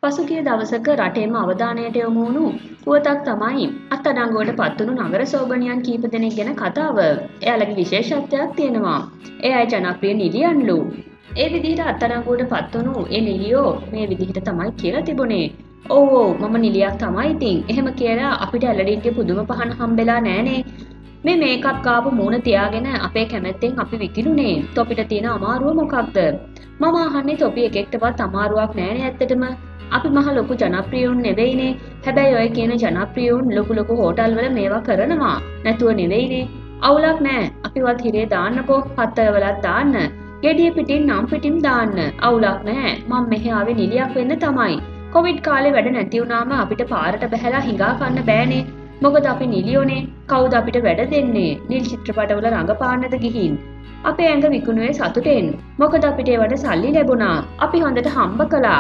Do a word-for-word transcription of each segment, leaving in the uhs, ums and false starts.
පසුගිය දවසක රටේම අවධානයට යොමු වුණු පුවතක් තමයි අත්අඩංගුවට පත්වුණු නගර සෝබනියන් කීප දෙනෙක් ගැන කතාව. එයාලගේ විශේෂත්වයක් තියෙනවා. ඒ අය ජනප්‍රිය නිලියන්ලු. ඒ විදිහට අත්අඩංගුවට පත්වුණු ඒ නිලියෝ මේ විදිහට තමයි කියලා තිබුණේ. ඔව් ඔව් මම නිලියක් තමයි ඉතින්. එහෙම කියලා අපිට ඇලඩින්ගේ පුදුම පහන හම්බෙලා නෑනේ. මේ මේකප් කාපු මූණ තියාගෙන අපේ කැමැත්තෙන් අපි විකිණුනේ. තොපිට තියෙන අමාරුව මොකක්ද? මම අහන්නේ තොපි එකෙක්ටවත් අමාරුවක් නෑනේ ඇත්තටම. අපි මහ ලොකු ජනප්‍රියුන් නෙවෙයිනේ. හැබැයි ඔය කියන ජනප්‍රියුන් ලොකු ලොකු හෝටල් වල මේවා කරනවා. නැතුව නෙවෙයිනේ. අවුලක් නෑ. අපිවත් හිරේ දාන්නකෝ. පත්තරවලත් දාන්න. ගෙඩිය පිටින් නම් පිටින් දාන්න. අවුලක් නෑ. මම මෙහෙ ආවේ නිලියක් වෙන්න තමයි. කොවිඩ් කාලේ වැඩ නැති වුණාම අපිට පාරට බහැලා හිඟා කන්න බෑනේ. මොකද අපි නිලියෝනේ. කවුද අපිට වැඩ දෙන්නේ? නිල් චිත්‍රපටවල රඟපාන්නද ගිහින්? අපේ ඇඟ විකුණුවේ සතුටෙන්. මොකද අපිට ඒවට සල්ලි ලැබුණා. අපි හොඳට හම්බ කළා.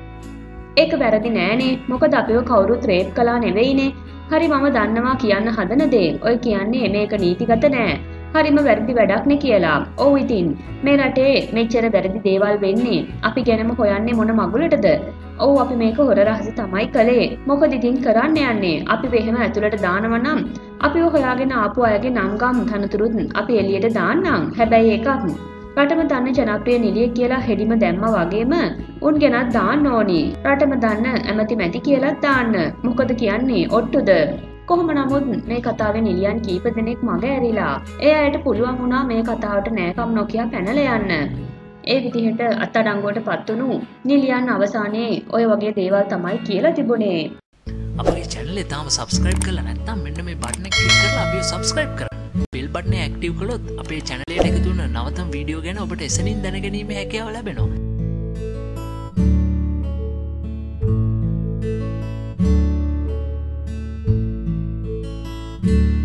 ඒක වැරදි නෑනේ. මොකද අපිව කවුරුත් රේප් කළා නෙවෙයිනේ. හරි මම දන්නවා කියන්න හදන දේ. ඔය කියන්නේ මේක නීතිගත නෑ. හරිම වැරදි වැඩක් නේ කියලා. ඔව් ඉතින් මේ රටේ මෙච්චර වැරදි දේවල් වෙන්නේ අපි ගැනම හොයන්නේ මොන මගුලටද? ඔව් අපි මේක හොර රහස තමයි කළේ. මොකද ඉතින් කරන්න යන්නේ? අපි වෙහෙම ඇතුළට දානවා නම් අපිව හොයාගෙන ආපු අයගේ නම් ගම් තනතුරුත් අපි එළියට දාන්නම්. හැබැයි ඒකක් රටම දන්න ජනප්‍රිය නිලියෙක් කියලා හෙඩිම දැම්මා වගේම උන් ගැනත් දාන්න ඕනි. රටම දන්න ඇමති මැති කියලාත් දාන්න. මොකද කියන්නේ ඔට්ටුද? කොහොම නමුත් මේ කතාවේ නිලියන් කීප දෙනෙක් මග ඇරිලා. ඒ අයට පුළුවන් වුණා මේ කතාවට නෑකම් නොකිය පැනලා යන්න. ඒ විදිහට අත්අඩංගුවට පත්වුණු නිලියන් අවසානයේ ඔය වගේ දේවල් තමයි කියලා තිබුණේ. අපේ channel එක තාම subscribe කරලා නැත්නම් මෙන්න මේ button එක click කරලා අපිව subscribe කරන්න. bell button එක active කළොත් අපේ channel එකට එකතු වෙන නවතම වීඩියෝ ගැන ඔබට එසනින් දැනගැනීමේ හැකියාව ලැබෙනවා. Thank you.